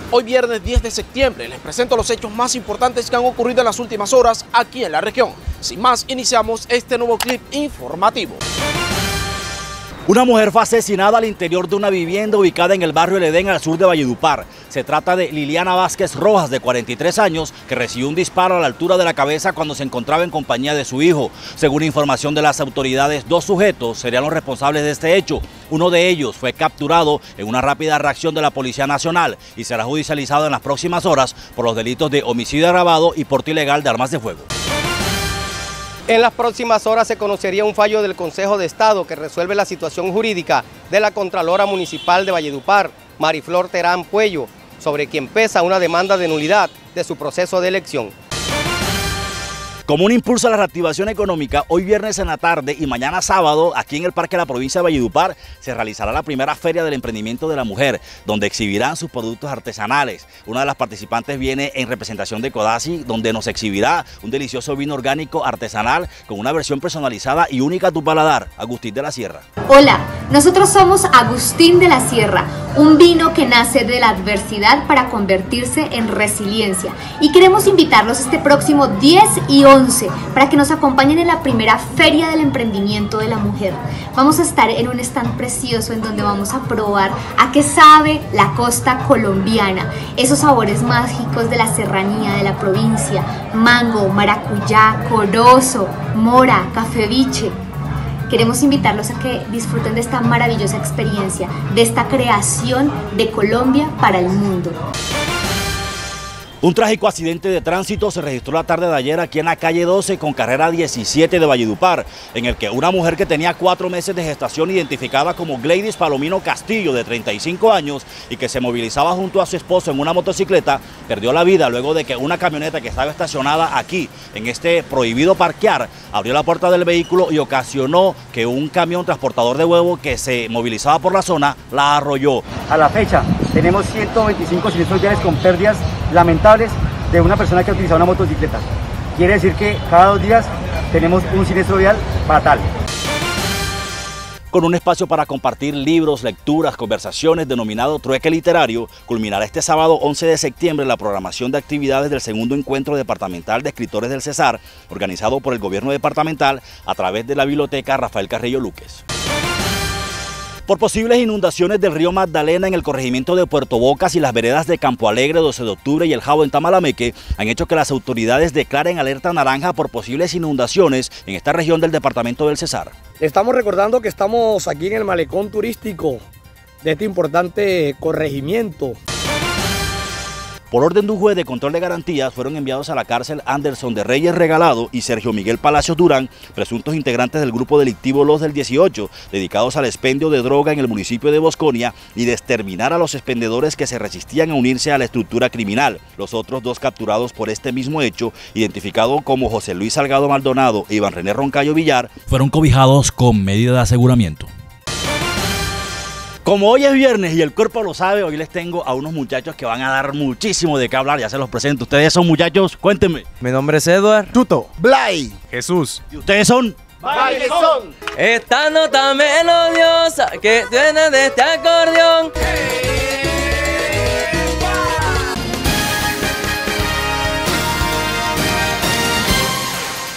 Hoy viernes 10 de septiembre les presento los hechos más importantes que han ocurrido en las últimas horas aquí en la región. Sin más, iniciamos este nuevo clip informativo. Una mujer fue asesinada al interior de una vivienda ubicada en el barrio El Edén, al sur de Valledupar. Se trata de Liliana Vázquez Rojas, de 43 años, que recibió un disparo a la altura de la cabeza cuando se encontraba en compañía de su hijo. Según información de las autoridades, 2 sujetos serían los responsables de este hecho. Uno de ellos fue capturado en una rápida reacción de la Policía Nacional y será judicializado en las próximas horas por los delitos de homicidio agravado y porte ilegal de armas de fuego. En las próximas horas se conocería un fallo del Consejo de Estado que resuelve la situación jurídica de la Contralora Municipal de Valledupar, Mariflor Terán Puello, sobre quien pesa una demanda de nulidad de su proceso de elección. Como un impulso a la reactivación económica, hoy viernes en la tarde y mañana sábado, aquí en el Parque de la provincia de Valledupar, se realizará la primera Feria del Emprendimiento de la Mujer, donde exhibirán sus productos artesanales. Una de las participantes viene en representación de Codazzi, donde nos exhibirá un delicioso vino orgánico artesanal con una versión personalizada y única a tu paladar, Agustín de la Sierra. Hola, nosotros somos Agustín de la Sierra, un vino que nace de la adversidad para convertirse en resiliencia. Y queremos invitarlos este próximo 10 y 11 para que nos acompañen en la primera Feria del Emprendimiento de la Mujer. Vamos a estar en un stand precioso en donde vamos a probar a qué sabe la costa colombiana, esos sabores mágicos de la serranía de la provincia: mango, maracuyá, corozo, mora, café biche. Queremos invitarlos a que disfruten de esta maravillosa experiencia, de esta creación de Colombia para el mundo. Un trágico accidente de tránsito se registró la tarde de ayer aquí en la calle 12 con carrera 17 de Valledupar, en el que una mujer que tenía 4 meses de gestación, identificada como Gladys Palomino Castillo, de 35 años, y que se movilizaba junto a su esposo en una motocicleta, perdió la vida luego de que una camioneta que estaba estacionada aquí, en este prohibido parquear, abrió la puerta del vehículo y ocasionó que un camión transportador de huevo que se movilizaba por la zona la arrolló. A la fecha tenemos 125 siniestros viales con pérdidas lamentables de una persona que ha utilizado una motocicleta. Quiere decir que cada 2 días tenemos un siniestro vial fatal. Con un espacio para compartir libros, lecturas, conversaciones denominado Trueque Literario, culminará este sábado 11 de septiembre la programación de actividades del segundo encuentro departamental de escritores del Cesar, organizado por el gobierno departamental a través de la biblioteca Rafael Carrillo Luques. Por posibles inundaciones del río Magdalena en el corregimiento de Puerto Bocas y las veredas de Campo Alegre, 12 de octubre y El Jabo en Tamalameque han hecho que las autoridades declaren alerta naranja por posibles inundaciones en esta región del departamento del Cesar. Le estamos recordando que estamos aquí en el malecón turístico de este importante corregimiento. Por orden de un juez de control de garantías fueron enviados a la cárcel Anderson de Reyes Regalado y Sergio Miguel Palacios Durán, presuntos integrantes del grupo delictivo Los del 18, dedicados al expendio de droga en el municipio de Bosconia y de exterminar a los expendedores que se resistían a unirse a la estructura criminal. Los otros 2 capturados por este mismo hecho, identificados como José Luis Salgado Maldonado e Iván René Roncayo Villar, fueron cobijados con medida de aseguramiento. Como hoy es viernes y el cuerpo lo sabe, hoy les tengo a unos muchachos que van a dar muchísimo de qué hablar, ya se los presento. Ustedes son muchachos, cuéntenme. Mi nombre es Edward. Tuto, Blay. Jesús. ¿Y ustedes son? ¡Bailezón! Esta nota melodiosa que suena de este acordeón.